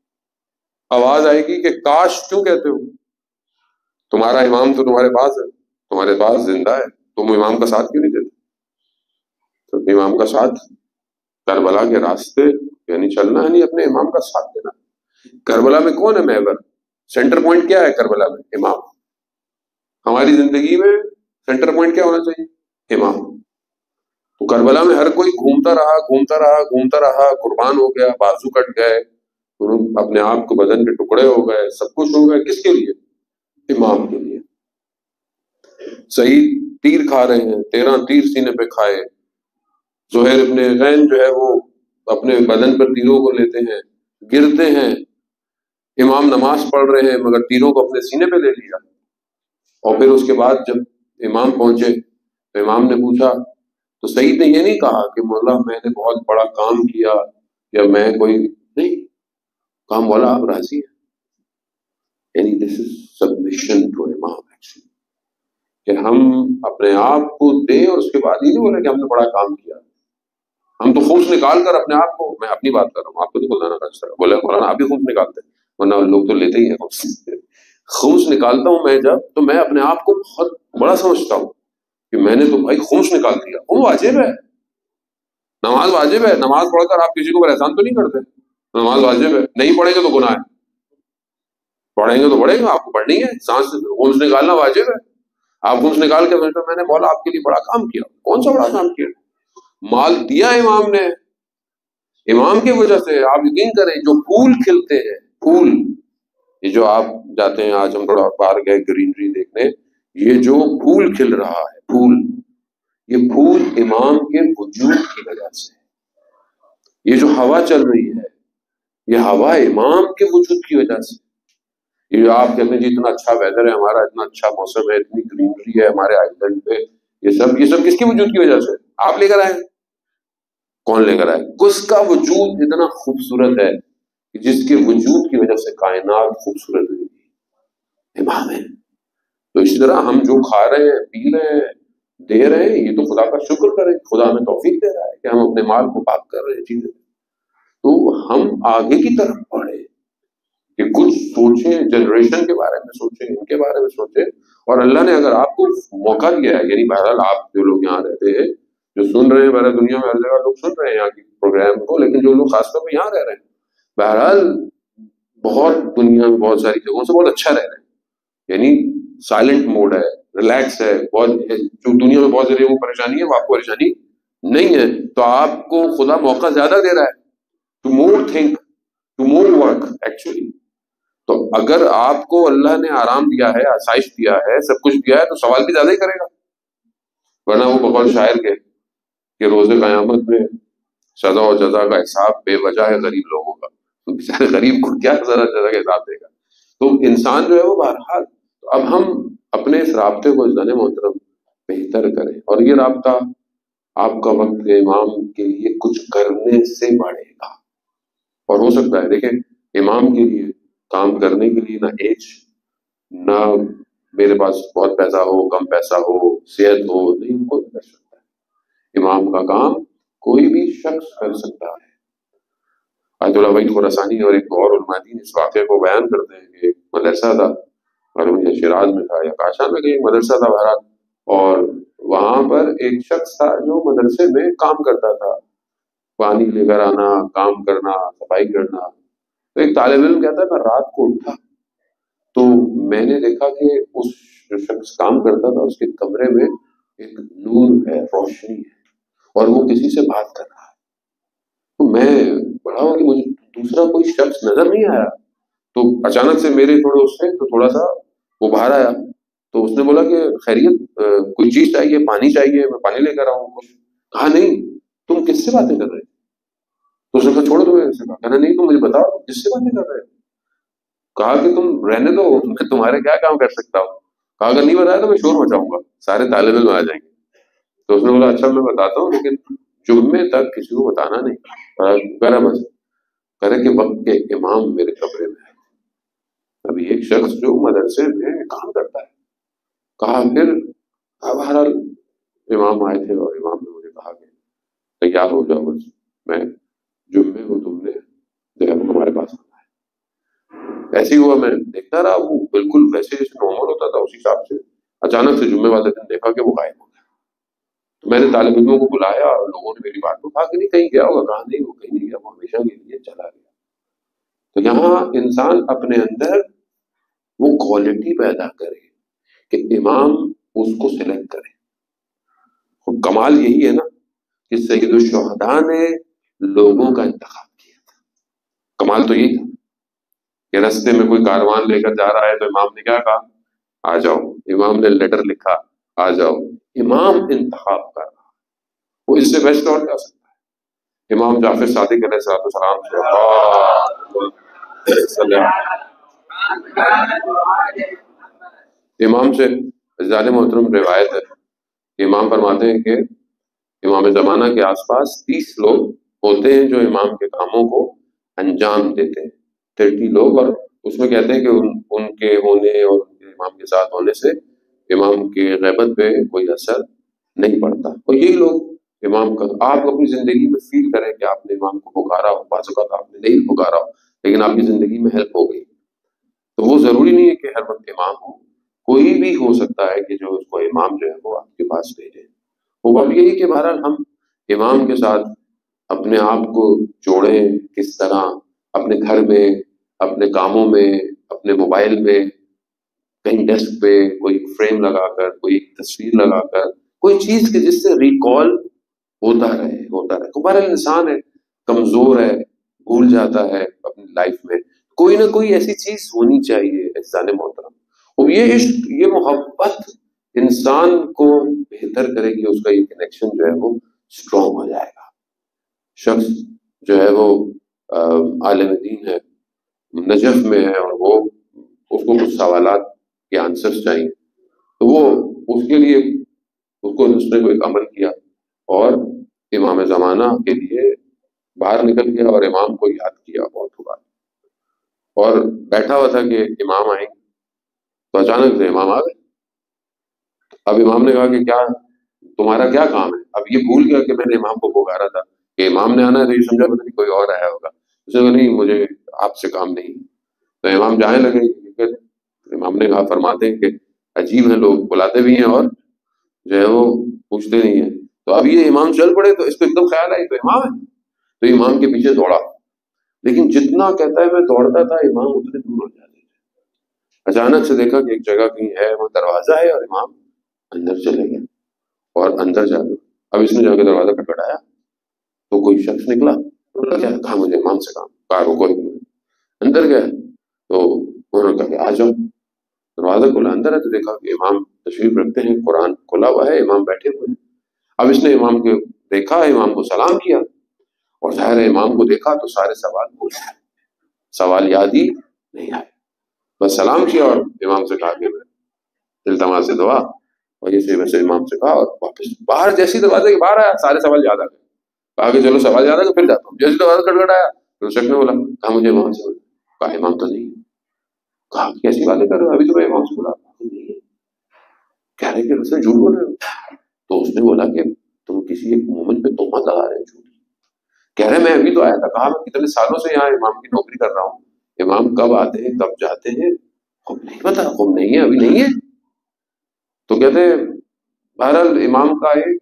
آواز آئے گی کہ کاش کیوں کہتے ہو, تمہارا امام تو تمہارے پاس ہے, تمہارے پاس زندہ ہے, تم امام کا ساتھ کیوں نہیں دیتے؟ تو امام کا ساتھ کربلا کے راستے یعنی چلنا ہے, نہیں اپنے امام کا ساتھ دینا. کربلا میں کون ہے محور, سینٹر پوائنٹ کیا ہے کربلا میں؟ امام. ہماری زندگی میں سینٹر پوائنٹ کیا ہونا چاہیے؟ امام. تو کربلا میں ہر کوئی گھومتا رہا گھومتا رہا گھومتا رہا قربان ہو گیا, بازو کٹ گئے, اپنے آپ کو بدن کے ٹکڑے ہو گئے، سب کچھ ہو گئے، کس کے لیے؟ امام کے لیے۔ صحیح تیر کھا رہے ہیں، تیرہ تیر سینے پہ کھائے، زہیر ابن غین جو ہے وہ اپنے بدن پر تیروں کو لیتے ہیں، گرتے ہیں، امام نماز پڑھ رہے ہیں مگر تیروں کو اپنے سینے پہ لے لیا۔ اور پھر اس کے بعد جب امام پہنچے تو امام نے پوچھا تو سعید نے یہ نہیں کہا کہ مولا میں نے بہت بڑا کام کیا یا میں کوئی نہیں کہا، مولا آپ راضی ہیں؟ یعنی دس از سبمیشن ٹو امام ایکچولی، کہ ہم اپنے آپ کو دیں اور اس کے بعد یہ نہیں بولے کہ ہم نے بڑا کام کیا۔ ہم تو خوش نکال کر اپنے آپ کو، میں اپنی بات کر رہا ہوں، آپ کو تو بولانا کا بولے مولانا آپ بھی خوش نکالتے ہیں، ورنہ لوگ تو لیتے ہی ہیں خوش خوش نکالتا ہوں میں جب، تو میں اپنے آپ کو بہت بڑا سمجھتا ہوں کہ میں نے تو بھائی خوش نکال دیا۔ وہ واجب ہے، نماز واجب ہے، نماز پڑھ کر آپ کسی کو احسان تو نہیں کرتے، نماز واجب ہے، نہیں پڑھیں گے تو گناہ ہے، پڑھیں گے تو پڑھیں گے، آپ کو پڑھنی ہے، سانس خونس نکالنا واجب ہے۔ آپ خونس نکال کے سمجھتے میں نے مولا آپ کے لیے بڑا کام کیا، کون سا بڑا کام کیا؟ مال دیا امام نے، امام کی وجہ سے۔ آپ یقین کریں جو پھول کھلتے ہیں، پھول یہ جو آپ جاتے ہیں، آج ہم تھوڑا باہر گئے گرینری دیکھنے، یہ جو پھول کھل رہا ہے، پھول، یہ پھول امام کے وجود کی وجہ سے۔ یہ جو ہوا چل رہی ہے، یہ ہوا امام کے وجود کی وجہ سے۔ یہ آپ کہتے ہیں جی اتنا اچھا ویدر ہے ہمارا، اتنا اچھا موسم ہے، اتنی گرینری ہے ہمارے آئی لینڈ پہ، یہ سب یہ سب کس کے وجود کی وجہ سے؟ آپ لے کر آئے؟ کون لے کر آئے؟ اس کا وجود اتنا خوبصورت ہے کہ جس کے وجود کی وجہ سے کائنات خوبصورت ہوئی، امام ہے۔ تو اسی طرح ہم جو کھا رہے ہیں، پی رہے ہیں، دے رہے ہیں، یہ تو خدا کا شکر کریں، خدا ہمیں توفیق دے رہا ہے کہ ہم اپنے مال کو پاک کر رہے ہیں چیزیں۔ تو ہم آگے کی طرف بڑھیں کہ کچھ سوچیں، جنریشن کے بارے میں سوچیں، ان کے بارے میں سوچیں۔ اور اللہ نے اگر آپ کو موقع دیا ہے، یعنی بہرحال آپ جو لوگ یہاں رہتے ہیں، جو سن رہے ہیں، بہرحال دنیا میں ہر جگہ لوگ سن رہے ہیں یہاں کی پروگرام کو، لیکن جو لوگ خاص طور پہ یہاں رہ رہے ہیں، بہرحال بہت دنیا میں بہت ساری جگہوں سے بہت اچھا رہ رہے ہیں، یعنی سائلنٹ موڈ ہے، ریلیکس ہے، بہت جو دنیا میں بہت ساری وہ پریشانی ہے وہ آپ کو پریشانی نہیں ہے۔ تو آپ کو خدا موقع زیادہ دے رہا ہے to more think, to more work actually. تو اگر آپ کو اللہ نے آرام دیا ہے، آسائش دیا ہے، سب کچھ دیا ہے، تو سوال بھی زیادہ ہی کرے گا۔ ورنہ وہ بقول شاعر کے کہ روز قیامت میں سزا و جزا کا حساب بے وجہ ہے غریب لوگوں کا، بیچارے غریب کو کیا سزا جزا کا حساب دے گا۔ تو انسان جو ہے وہ بہرحال، اب ہم اپنے اس رابطے کو عزیزان محترم بہتر کریں، اور یہ رابطہ آپ کا وقت امام کے لیے کچھ کرنے سے بڑھے گا۔ اور ہو سکتا ہے دیکھیں امام کے لیے کام کرنے کے لیے نہ ایج، نہ میرے پاس بہت پیسہ ہو، کم پیسہ ہو، صحت ہو، نہیں، کوئی کر سکتا ہے امام کا کام، کوئی بھی شخص کر سکتا ہے۔ آیت اللہ وحید خراسانی اور ایک اور علماء دین اس واقعے کو بیان کرتے ہیں کہ ایک مدرسہ تھا، معلوم ہے شیراز میں تھا یا کاشان میں کہیں مدرسہ تھا بہرحال، اور وہاں پر ایک شخص تھا جو مدرسے میں کام کرتا تھا، پانی لے کر آنا، کام کرنا، صفائی کرنا۔ تو ایک طالب علم کہتا ہے میں رات کو اٹھا تو میں نے دیکھا کہ اس جو شخص کام کرتا تھا اس کے کمرے میں ایک نور ہے، روشنی ہے، اور وہ کسی سے بات کر رہا ہے۔ تو میں بڑا ہوں کہ مجھے دوسرا کوئی شخص نظر نہیں آیا، تو اچانک سے میرے تھوڑے اس سے تو تھوڑا سا وہ باہر آیا، تو اس نے بولا کہ خیریت، کوئی چیز چاہیے، پانی چاہیے، میں پانی لے کر آؤں کچھ؟ کہا نہیں، تم کس سے باتیں کر رہے؟ تو اس نے کہا چھوڑو، تمہیں سے کہا نہیں، تم مجھے بتاؤ کس سے باتیں کر رہے؟ کہا کہ تم رہنے دو، میں تمہارے کیا کام کر سکتا ہوں؟ کہا اگر نہیں بتایا تو میں شور مچاؤں گا، سارے طالب علم آ جائیں گے۔ تو اس نے بولا اچھا میں بتاتا ہوں، لیکن جمعے تک کسی کو بتانا نہیں، کرا بس کرے کہ وقت کے امام میرے کمرے میں ہے۔ ابھی ایک شخص جو مدرسے میں کام کرتا ہے، کہا پھر بہرحال امام آئے تھے اور امام نے مجھے کہا کہ تیار ہو جاؤ، بس میں جمعے کو تم نے دیکھا ہمارے پاس آنا ہے۔ ایسے ہی ہوا، میں دیکھتا رہا، وہ بالکل ویسے جیسے نارمل ہوتا تھا اسی حساب سے، اچانک سے جمعے والے دن دیکھا کہ وہ غائب ہو گیا۔ تو میں نے طالب علموں کو بلایا اور لوگوں نے میری بات کو کہا کہ نہیں کہیں گیا ہوگا، کہا نہیں وہ کہیں نہیں گیا، وہ ہمیشہ کے لیے چلا گیا۔ تو یہاں انسان اپنے اندر وہ کوالٹی پیدا کرے کہ امام اس کو سلیکٹ کرے۔ کمال یہی ہے نا کہ سید الشہداء نے لوگوں کا انتخاب کیا تھا، کمال تو یہی تھا۔ کہ رستے میں کوئی کاروان لے کر جا رہا ہے تو امام نے کیا کہا؟ آ جاؤ. امام نے لیٹر لکھا آ جاؤ. امام انتخاب کر رہا، وہ اس سے بیسٹ اور کیا سکتا ہے؟ امام جعفر صادق علیہ السلام سے امام سے زیادہ محترم روایت ہے کہ امام فرماتے ہیں کہ امام زمانہ کے آس پاس تیس لوگ ہوتے ہیں جو امام کے کاموں کو انجام دیتے ہیں، تھرٹی لوگ، اور اس میں کہتے ہیں کہ ان, ان کے ہونے اور ان کے امام کے ساتھ ہونے سے امام کی غیبت پہ کوئی اثر نہیں پڑتا. اور یہی لوگ امام کا، آپ اپنی زندگی میں فیل کریں کہ آپ نے امام کو پکارا ہو، بعض اوقات آپ نے نہیں پکارا ہو لیکن آپ کی زندگی میں ہیلپ ہو گئی. تو وہ ضروری نہیں ہے کہ ہر وقت امام ہو، کوئی بھی ہو سکتا ہے کہ جو اس کو امام جو ہے وہ آپ کے پاس بھیجے. وہ بات یہی کہ بہرحال ہم امام کے ساتھ اپنے آپ کو جوڑیں، کس طرح اپنے گھر میں، اپنے کاموں میں، اپنے موبائل میں، کہیں ڈیسک پہ کوئی فریم لگا کر، کوئی تصویر لگا کر، کوئی چیز کے جس سے ریکال ہوتا رہے ہوتا رہے ہمارا انسان ہے، کمزور ہے، بھول جاتا ہے اپنی لائف میں. کوئی نہ کوئی ایسی چیز ہونی چاہیے انسان محترم. اور یہ عشق، یہ محبت انسان کو بہتر کرے گی، اس کا یہ کنیکشن جو ہے وہ اسٹرانگ ہو جائے گا. شخص جو ہے وہ عالم دین ہے، نجف میں ہے، اور وہ اس کو کچھ سوالات کے آنسرز چاہیے، تو وہ اس کے لیے اس کو اس نے کوئی عمل کیا اور امام زمانہ کے لیے باہر نکل گیا اور امام کو یاد کیا بہت بار، اور بیٹھا ہوا تھا کہ امام آئیں گے، تو اچانک سے امام آ گئے. اب امام نے کہا کہ کیا تمہارا کیا کام ہے؟ اب یہ بھول گیا کہ میں نے امام کو پکارا تھا کہ امام نے آنا ہے، تو یہ سمجھا پتہ نہیں کوئی اور آیا ہوگا. اس نے کہا نہیں، مجھے آپ سے کام نہیں. تو امام جانے لگے. امام نے کہا، فرماتے ہیں کہ عجیب ہیں لوگ، بلاتے بھی ہیں اور جو ہے وہ پوچھتے نہیں ہیں. تو اب یہ امام چل پڑے تو اس کو ایک دم خیال آئی تو امام ہے، تو امام کے پیچھے دوڑا. لیکن جتنا کہتا ہے میں دوڑتا تھا امام اتنے دور ہو جاتے تھے. اچانک سے دیکھا کہ ایک جگہ کہیں ہے، وہ دروازہ ہے، اور امام اندر چلے گئے اور اندر جا کے اب اس نے جا کے دروازہ کھٹکھٹایا تو کوئی شخص نکلا. کیا کہا؟ مجھے امام سے کام. کہا رکو. اندر گئے تو انہوں نے کہا کہ آ جاؤ. دروازہ کھلا، اندر ہے تو دیکھا کہ امام تشریف رکھتے ہیں، قرآن کھلا ہوا ہے، امام بیٹھے ہوئے ہیں. اب اس نے امام کو دیکھا، امام کو سلام کیا، اور ظاہر ہے امام کو دیکھا تو سارے سوال بھول گئے، سوال یاد ہی نہیں آئے. بس سلام کیا اور امام سے کہا کہ التماس سے دعا، اور یہ سے ویسے امام سے کہا، اور واپس باہر جیسی دروازے کے باہر آیا سارے سوال یاد آ گئے. کہا کہ چلو سوال یاد آ گئے پھر جاتا ہوں. جیسے دروازہ کھٹکھٹایا تو شخص نے بولا، کہا مجھے امام سے بولا. کہا امام تو نہیں. کہا کیسی باتیں کر رہے ہو، ابھی تو میں امام سے بولا نہیں ہے. کہہ رہے کہ رسول جھوٹ بول رہے ہو. تو اس نے بولا کہ تم کسی ایک مومن پہ تہمت لگا رہے ہو جھوٹ. کہہ رہے میں ابھی تو آیا تھا. کہا میں کتنے سالوں سے یہاں امام کی نوکری کر رہا ہوں، امام کب آتے ہیں کب جاتے ہیں خوب نہیں پتا، خوب نہیں ہے، ابھی نہیں ہے. تو کہتے بہرحال امام کا ایک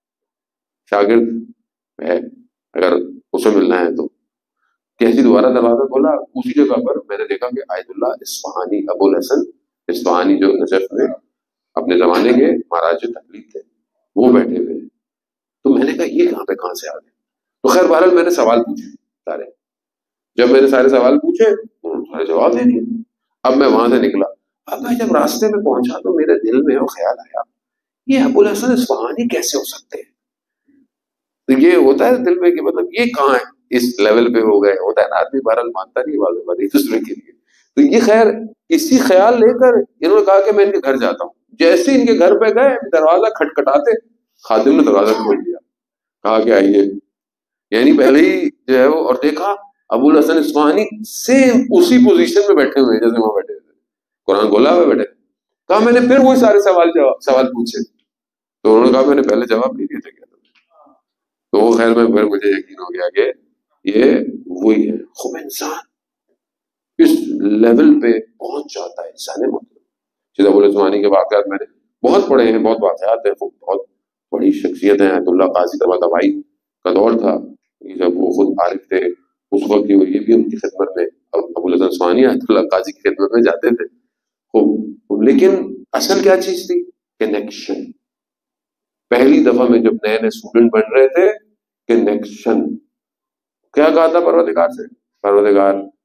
شاگرد ہے، اگر اسے ملنا ہے تو. کیسی دوبارہ دروازہ کھولا، اسی جگہ پر میں نے دیکھا کہ عائد اللہ اصفہانی، ابو الحسن اصفہانی جو نجف میں اپنے زمانے کے مہاراج تقلید تھے، وہ بیٹھے ہوئے. تو میں نے کہا یہ کہاں پہ کہاں سے آ گئے. تو خیر بہرحال میں نے سوال پوچھے سارے. جب میں نے سارے سوال پوچھے انہوں نے سارے جواب دے دیے. اب میں وہاں سے نکلا. اب میں جب راستے میں پہنچا تو میرے دل میں وہ خیال آیا، یہ ابو الحسن اصفہانی کیسے ہو سکتے ہیں. تو یہ ہوتا ہے دل میں کہ مطلب یہ کہاں ہے، اس لیول پہ ہو گئے. ہوتا ہے نا آدمی بہرحال مانتا نہیں بات بات ایک دوسرے کے لیے. تو یہ خیر اسی خیال لے کر انہوں نے کہا کہ میں ان کے گھر جاتا ہوں. جیسے ان کے گھر پہ گئے دروازہ کھٹکھٹاتے خادم نے دروازہ کھول دیا. کہا کہ آئیے. یعنی پہلے ہی جو ہے وہ، اور دیکھا ابو الحسن اصفہانی سیم اسی پوزیشن میں بیٹھے ہوئے جیسے وہاں بیٹھے تھے، قرآن کھولا ہوا بیٹھے. کہا میں نے پھر وہی سارے سوال جواب سوال پوچھے. تو انہوں نے کہا میں نے پہلے جواب نہیں دیے تھے. تو وہ خیر میں پھر مجھے یقین ہو گیا کہ یہ وہی ہے. خوب انسان اس لیول پہ پہنچ جاتا ہے انسان مطلب. سیدھا ابو عثمانی کے واقعات میں نے بہت پڑھے ہیں، بہت واقعات ہیں، بہت بڑی شخصیت ہیں. آیت اللہ قاضی طباطبائی کا دور تھا جب وہ خود عارف تھے، اس وقت یہ بھی ان کی خدمت میں، ابو الحسن عثمانی آیت اللہ قاضی کی خدمت میں جاتے تھے. خوب. لیکن اصل کیا چیز تھی؟ کنیکشن. پہلی دفعہ میں جب نئے نئے اسٹوڈنٹ بن رہے تھے، کنیکشن. کیا کہا تھا پروردگار سے؟ پروردگار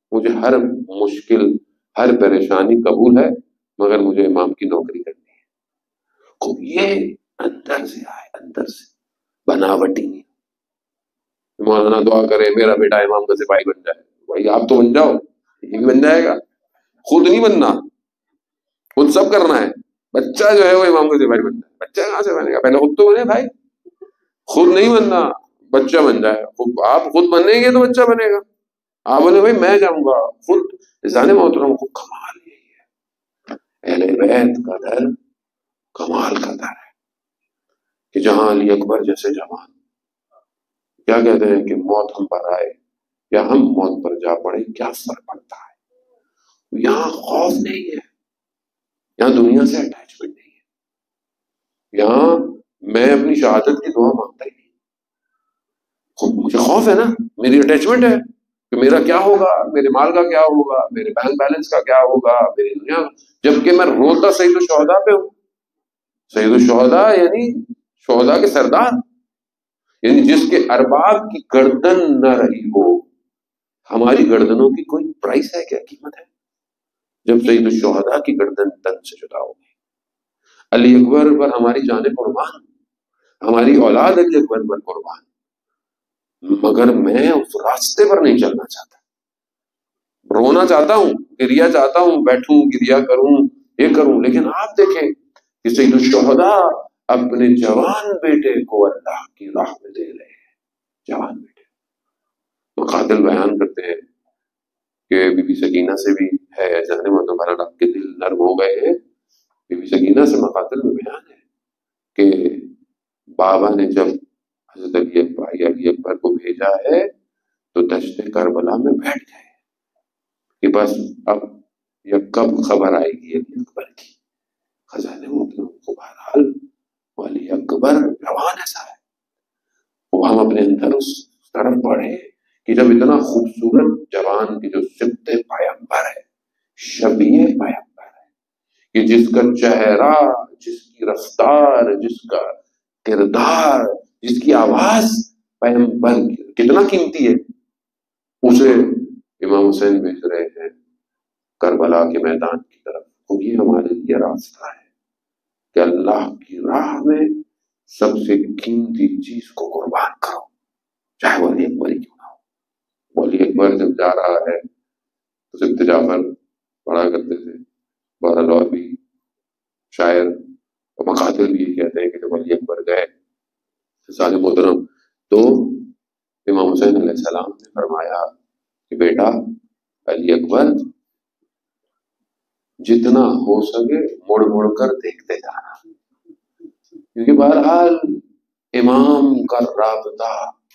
مجھے ہر مشکل ہر پریشانی قبول ہے مگر مجھے امام کی نوکری کرنی ہے. خوب یہ اندر سے آئے, اندر سے, بناوٹی نہیں. مولانا دعا کرے میرا بیٹا امام کا سپاہی بن جائے. بھائی آپ تو بن جاؤ, یہ بھی بن جائے گا. خود نہیں بننا, خود سب کرنا ہے. بچہ جو ہے وہ امام کا سپاہی بن جائے. بچہ کہاں سے بنے گا؟ پہلے خود تو بنے بھائی. خود نہیں بننا, بچہ بن جائے. آپ خود بنیں گے تو بچہ بنے گا. آپ بولے بھائی میں جاؤں گا خود. جانے محترم کو کمال یہی ہے, اہل بیت کا در کمال کا در ہے کہ جہاں علی اکبر جیسے جوان کیا کہتے ہیں کہ موت ہم پر آئے یا ہم موت پر جا پڑے کیا فرق پڑتا ہے. یہاں خوف نہیں ہے, یہاں دنیا سے اٹیچمنٹ نہیں ہے. یہاں میں اپنی شہادت کی دعا مانگتا ہی نہیں. مجھے خوف ہے نا, میری اٹیچمنٹ ہے کہ میرا کیا ہوگا, میرے مال کا کیا ہوگا, میرے بینک بیلنس کا کیا ہوگا, میری دنیا, جبکہ میں روتا سید الشہداء پہ ہوں. سید الشہداء یعنی شہداء کے سردار, یعنی جس کے ارباب کی گردن نہ رہی ہو. ہماری گردنوں کی کوئی پرائس ہے کیا, قیمت ہے؟ جب سید الشہداء کی گردن تن سے جدا ہو گئی. علی اکبر پر ہماری جانیں قربان, ہماری اولاد علی اکبر پر قربان, مگر میں اس راستے پر نہیں چلنا چاہتا. رونا چاہتا ہوں, گریا چاہتا ہوں, بیٹھوں گریا کروں, یہ کروں, لیکن آپ دیکھیں کہ سید الشہداء اپنے جوان بیٹے کو اللہ کی راہ میں دے رہے ہیں. جوان بیٹے مقاتل بیان کرتے ہیں کہ بی بی سکینہ سے بھی ہے, جانے محترم آپ کے دل نرم ہو گئے ہیں. بی بی سکینہ سے مقاتل میں بیان ہے کہ بابا نے جب حضرت علی بھائی علی اکبر کو بھیجا ہے تو دشت کربلا میں بیٹھ گئے کہ بس اب یہ کب خبر آئے گی علی اکبر کی. خزانے محترم کو بہرحال علی اکبر جوان ایسا ہے, وہ ہم اپنے اندر اس طرف بڑھے کہ جب اتنا خوبصورت جوان کی جو سبت پیغمبر ہے, شبیہ پیغمبر ہے, کہ جس کا چہرہ, جس کی رفتار, جس کا کردار, جس کی آواز پیغمبر کتنا قیمتی ہے, اسے امام حسین بھیج رہے ہیں کربلا کے میدان کی طرف. تو یہ ہمارے لیے راستہ ہے کہ اللہ کی راہ میں سب سے قیمتی چیز کو قربان کرو, چاہے وہ علی اکبر ہی کیوں نہ ہو. علی اکبر جب جا رہا ہے تو سبت جعفر پڑھا کرتے تھے, بہرحال اور بھی شاعر اور مقاتل بھی یہ کہتے ہیں کہ جب علی اکبر گئے سال محترم تو امام حسین علیہ السلام نے فرمایا کہ بیٹا علی اکبر جتنا ہو سکے مڑ مڑ کر دیکھتے جانا, کیونکہ بہرحال امام کا رابطہ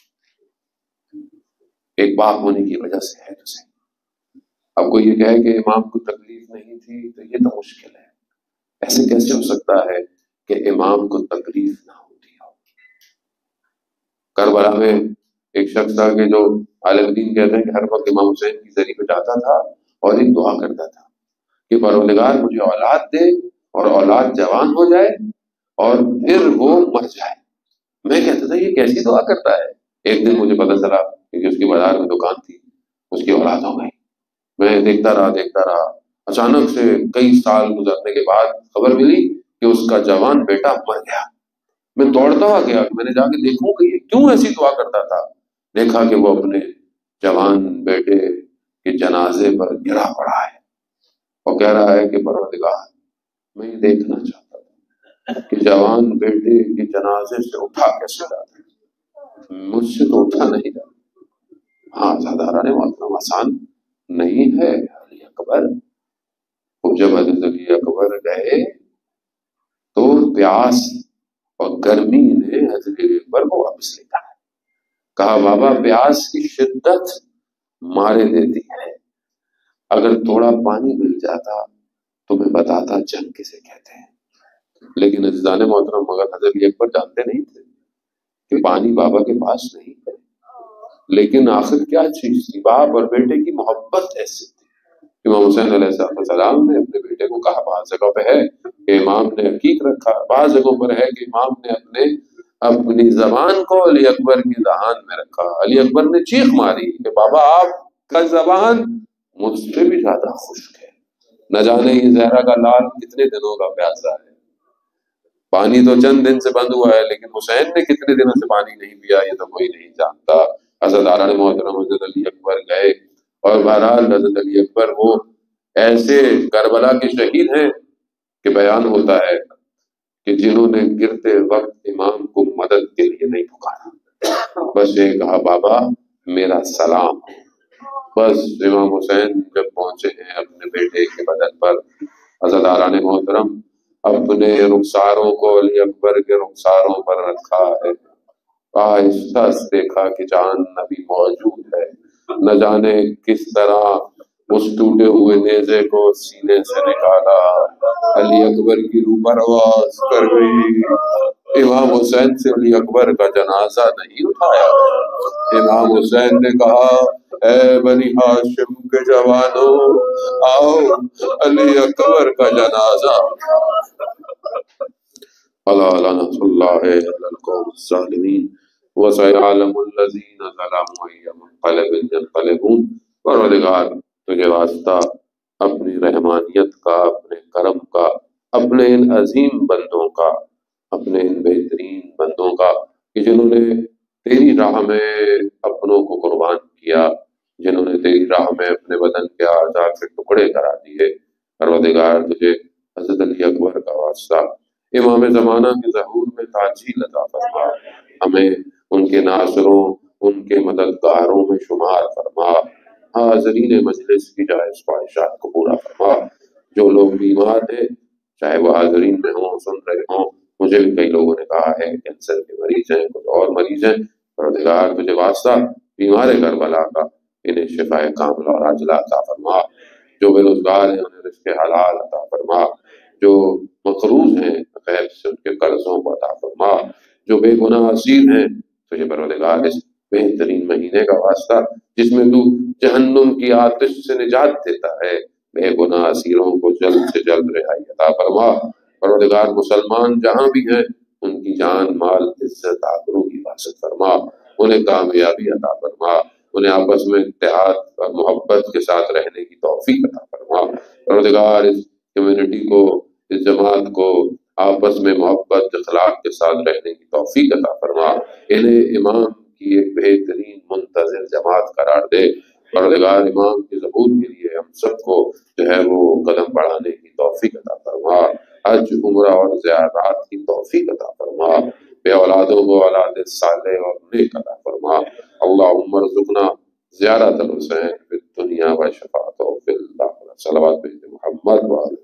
ایک باپ ہونے کی وجہ سے ہے. تو صحیح, اب کوئی یہ کہے کہ امام کو تکلیف نہیں تھی تو یہ تو مشکل ہے. ایسے کیسے ہو سکتا ہے کہ امام کو تکلیف نہ ہوتی ہو؟ کربلا میں ایک شخص تھا کہ جو عالم دین کہتے ہیں کہ ہر وقت امام حسین کی ذریعے پہ جاتا تھا اور ایک دعا کرتا تھا کہ پروردگار مجھے اولاد دے اور اولاد جوان ہو جائے اور پھر وہ مر جائے. میں کہتا تھا یہ کیسی دعا کرتا ہے. ایک دن مجھے پتا چلا کہ اس کی بازار میں دکان تھی, اس کی اولاد ہو گئی. میں دیکھتا رہا دیکھتا رہا اچانک سے کئی سال گزرنے کے بعد خبر ملی کہ اس کا جوان بیٹا مر گیا. میں دوڑتا ہوا گیا, میں نے جا کے دیکھوں کہ یہ کیوں ایسی دعا کرتا تھا. دیکھا کہ وہ اپنے جوان بیٹے کے جنازے پر گرا پڑا ہے اور کہہ رہا ہے کہ پروردگار میں یہ دیکھنا چاہتا تھا کہ جوان بیٹے کے جنازے سے اٹھا کیسے جاتا ہے, مجھ سے تو اٹھا نہیں جاتا. ہاں ساداران محترم آسان نہیں ہے. علی اکبر جب حضرت علی اکبر گئے تو پیاس اور گرمی نے حضرت علی اکبر کو واپس لے جایا. کہا بابا پیاس کی شدت مارے دیتی ہے, اگر تھوڑا پانی مل جاتا تو میں بتاتا جنگ کسے کہتے ہیں. لیکن عزیزان محترم مگر حضرت علی اکبر جانتے نہیں تھے کہ پانی بابا کے پاس نہیں ہے, لیکن آخر کیا چیز تھی, باپ اور بیٹے کی محبت ایسی تھی. امام حسین علیہ السلام نے اپنے بیٹے کو کہا, بعض جگہوں پہ ہے کہ امام نے حقیق رکھا, بعض جگہوں پر ہے کہ امام نے اپنے اپنی زبان کو علی اکبر کی دہان میں رکھا. علی اکبر نے چیخ ماری کہ بابا آپ کا زبان مجھ سے بھی زیادہ خشک ہے، نہ جانے یہ زہرا کا لال کتنے دنوں کا پیاسا ہے، پانی تو چند دن سے بند ہوا ہے لیکن حسین نے کتنے دنوں سے پانی نہیں پیا یہ تو کوئی نہیں جانتا۔ حضرت عالم محترم حضرت علی اکبر گئے، اور بہرحال حضرت علی اکبر وہ ایسے کربلا کے شہید ہیں کہ بیان ہوتا ہے کہ جنہوں نے گرتے وقت امام کو مدد کے لیے نہیں پکارا، بس یہ کہا بابا میرا سلام۔ بس امام حسین جب پہنچے ہیں اپنے بیٹے کے بدن پر، حضرت عالم محترم اپنے رخساروں کو علی اکبر کے رخساروں پر رکھا ہے، آہستہ سے دیکھا کہ جان نبی موجود ہے، نہ جانے کس طرح اس ٹوٹے ہوئے نیزے کو سینے سے نکالا، علی اکبر کی روح پرواز کر گئی۔ امام حسین سے علی اکبر کا جنازہ نہیں اٹھایا، امام حسین نے کہا اے بنی ہاشم کے جوانوں آؤ علی اکبر کا جنازہ۔ الا لعنۃ اللہ علی القوم الظالمین وسيعلم الذین ظلموا أي منقلب ينقلبون۔ پروردگار تجھے واسطہ اپنی رحمانیت کا، اپنے کرم کا، اپنے ان عظیم بندوں کا، اپنے ان بہترین بندوں کا کہ جنہوں نے تیری راہ میں اپنوں کو قربان کیا، جنہوں نے تیری راہ میں اپنے بدن کے اعضاء کے ٹکڑے کرا دیے، پروردگار تجھے حضرت علی اکبر کا واسطہ امام زمانہ کے ظہور میں تعجیل عطا فرما، ہمیں ان کے ناصروں، ان کے مددگاروں میں شمار فرما، حاضرین مجلس کی جائز خواہشات کو پورا فرما۔ جو لوگ بیمار ہیں چاہے وہ حاضرین میں ہوں، سن رہے ہوں، مجھے بھی کئی لوگوں نے کہا ہے کینسر کے مریض ہیں، کچھ اور مریض ہیں، پروردگار تجھے واسطہ بیمار کربلا کا انہیں شفا کاملہ اور عاجلہ عطا فرما، جو بے روزگار ہیں انہیں رزق حلال عطا فرما، جو مقروض ہیں غیر سے ان کے قرضوں کو عطا فرما، جو بے گناہ اسیر ہیں تجھے پروردگار اس بہترین مہینے کا واسطہ جس میں تو جہنم کی آتش سے نجات دیتا ہے، بے گناہ اسیروں کو جلد سے جلد رہائی عطا فرما۔ پروردگار مسلمان جہاں بھی ہیں ان کی جان مال عزت آبرو کی حفاظت فرما، انہیں کامیابی عطا فرما، انہیں آپس میں اتحاد اور محبت کے ساتھ رہنے کی توفیق عطا فرما۔ پروردگار اس کمیونٹی کو، اس جماعت کو آپس میں محبت اخلاق کے ساتھ رہنے کی توفیق عطا فرما، انہیں امام کی ایک بہترین منتظر جماعت قرار دے۔ پروردگار امام کے ظہور کے لیے ہم سب کو جو ہے وہ قدم بڑھانے کی توفیق عطا فرما، حج عمرہ اور زیارات کی توفیق عطا فرما، بے اولادوں کو اولاد صالح اور نیک عطا فرما۔ اللہم ارزقنا زیارت الحسین فی الدنیا و شفاعتہ فی الآخرہ۔ صلوات محمد و